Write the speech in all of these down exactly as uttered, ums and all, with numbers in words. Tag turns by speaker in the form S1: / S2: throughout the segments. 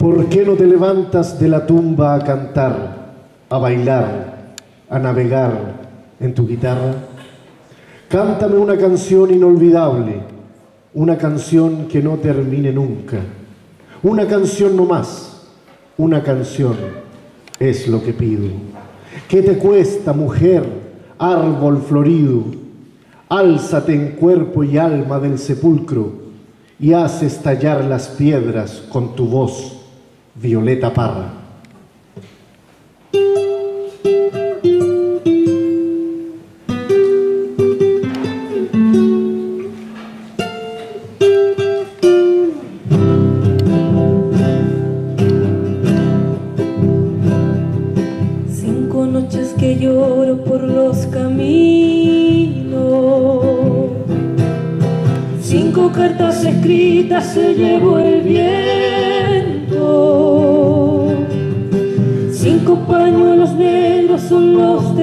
S1: ¿Por qué no te levantas de la tumba a cantar, a bailar, a navegar en tu guitarra? Cántame una canción inolvidable, una canción que no termine nunca. Una canción no más, una canción es lo que pido. ¿Qué te cuesta, mujer, árbol florido? Álzate en cuerpo y alma del sepulcro y haz estallar las piedras con tu voz, Violeta Parra.
S2: Cinco noches que lloro por los caminos, cinco cartas escritas se llevó el viento, cinco pañuelos negros son los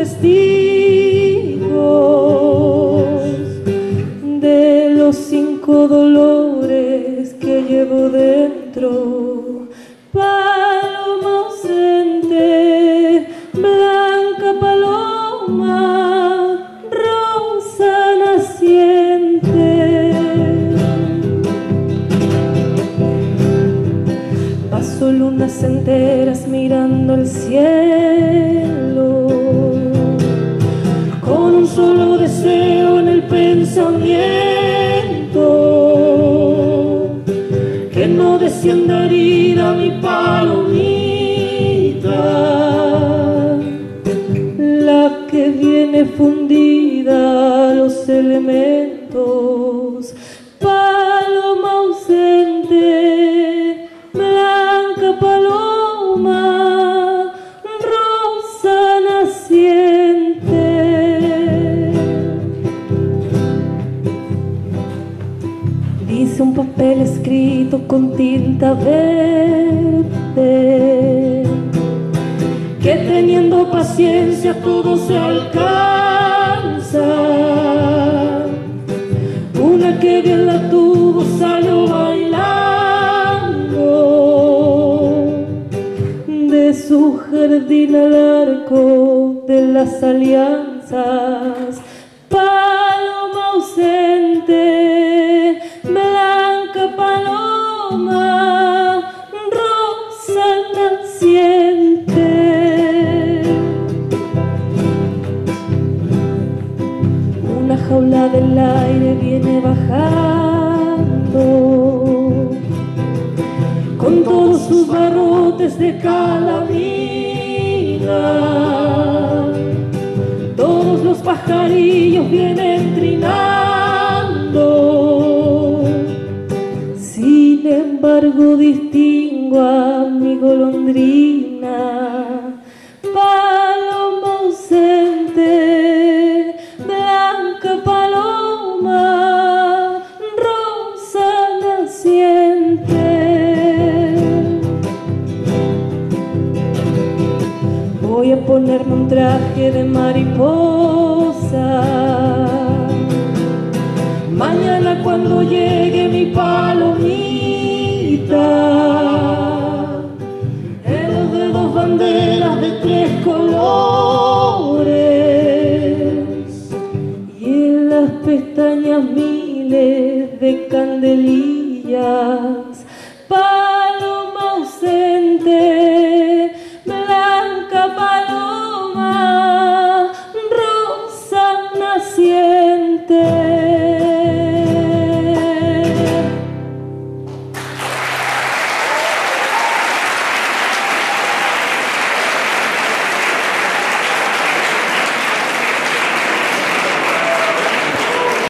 S2: testigos de los cinco dolores que llevo dentro. Paloma ausente, blanca paloma, rosa naciente. Paso lunas enteras mirando el cielo, con un solo deseo en el pensamiento, que no descienda herida mi palomita, la que viene fundida a los elementos. Paloma ausente, blanca paloma, rosa naciente. Dice un papel escrito con tinta verde que teniendo paciencia todo se alcanza. Una que bien la tuvo salió bailando de su jardín al arco de las alianzas. Paloma ausente, blanca paloma, rosa naciente. Una jaula del aire viene bajando con todos sus barrotes de calamina. Todos los pajarillos vienen trinando. Sin embargo distingo a mi golondrina. Paloma ausente, blanca paloma, rosa naciente. Voy a ponerme un traje de mariposa. Mañana cuando llegue mi palomita, en los dedos banderas de tres colores y en las pestañas miles de candelillas. Pa